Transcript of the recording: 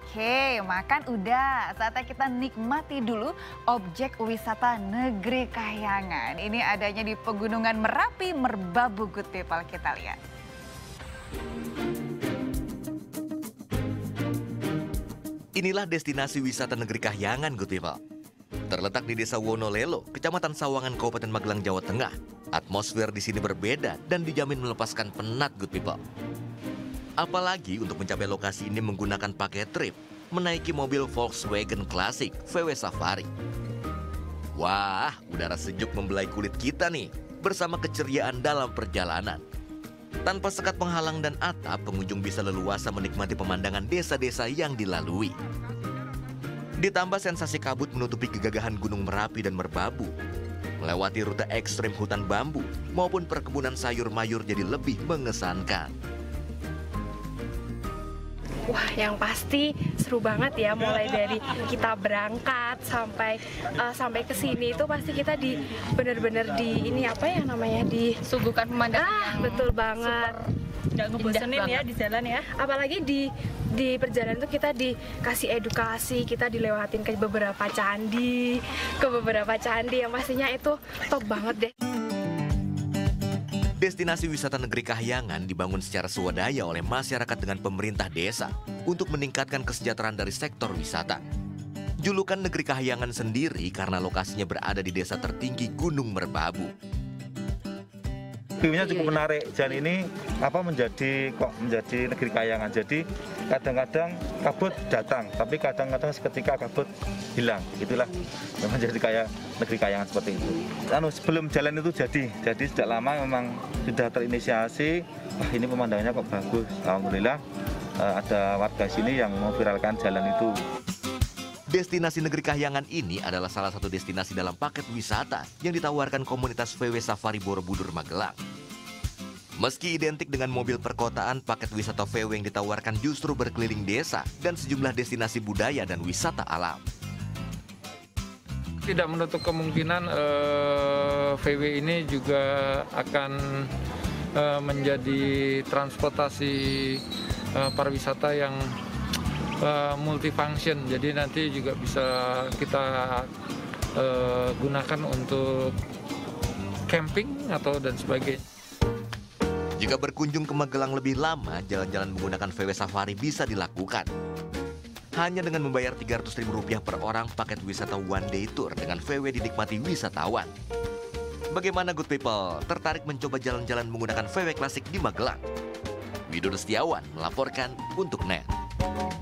Oke, makan udah. Saatnya kita nikmati dulu objek wisata Negeri Kahyangan. Ini adanya di Pegunungan Merapi, Merbabu, good people. Kita lihat. Inilah destinasi wisata Negeri Kahyangan, good people. Terletak di Desa Wonolelo, Kecamatan Sawangan, Kabupaten Magelang, Jawa Tengah. Atmosfer di sini berbeda dan dijamin melepaskan penat, good people. Apalagi untuk mencapai lokasi ini menggunakan paket trip, menaiki mobil Volkswagen Classic VW Safari. Wah, udara sejuk membelai kulit kita nih, bersama keceriaan dalam perjalanan. Tanpa sekat penghalang dan atap, pengunjung bisa leluasa menikmati pemandangan desa-desa yang dilalui. Ditambah sensasi kabut menutupi kegagahan Gunung Merapi dan Merbabu. Melewati rute ekstrim hutan bambu maupun perkebunan sayur mayur jadi lebih mengesankan. Wah, yang pasti seru banget ya, mulai dari kita berangkat sampai ke sini itu pasti kita bener-bener di ini apa ya namanya, suguhkan pemandangan. Betul banget. Nggak ngebosenin ya di jalan ya. Apalagi di perjalanan itu kita dikasih edukasi, kita dilewatin ke beberapa candi yang pastinya itu top banget deh. Destinasi wisata Negeri Kahyangan dibangun secara swadaya oleh masyarakat dengan pemerintah desa untuk meningkatkan kesejahteraan dari sektor wisata. Julukan Negeri Kahyangan sendiri karena lokasinya berada di desa tertinggi Gunung Merbabu. View-nya cukup menarik, dan ini menjadi Negeri Kahyangan. Jadi kadang-kadang kabut datang, tapi kadang-kadang seketika kabut hilang. Itulah yang menjadi kayak Negeri Kahyangan seperti itu. Sebelum jalan itu jadi sejak lama memang sudah terinisiasi. Wah, ini pemandangannya kok bagus. Alhamdulillah ada warga sini yang memviralkan jalan itu. Destinasi Negeri Kahyangan ini adalah salah satu destinasi dalam paket wisata yang ditawarkan komunitas VW Safari Borobudur Magelang. Meski identik dengan mobil perkotaan, paket wisata VW yang ditawarkan justru berkeliling desa dan sejumlah destinasi budaya dan wisata alam. Tidak menutup kemungkinan VW ini juga akan menjadi transportasi pariwisata yang multifunction, jadi nanti juga bisa kita gunakan untuk camping atau dan sebagainya. Jika berkunjung ke Magelang lebih lama, jalan-jalan menggunakan VW Safari bisa dilakukan. Hanya dengan membayar Rp300.000 per orang, paket wisata one day tour dengan VW dinikmati wisatawan. Bagaimana good people? Tertarik mencoba jalan-jalan menggunakan VW klasik di Magelang? Widodo Setiawan melaporkan untuk NET.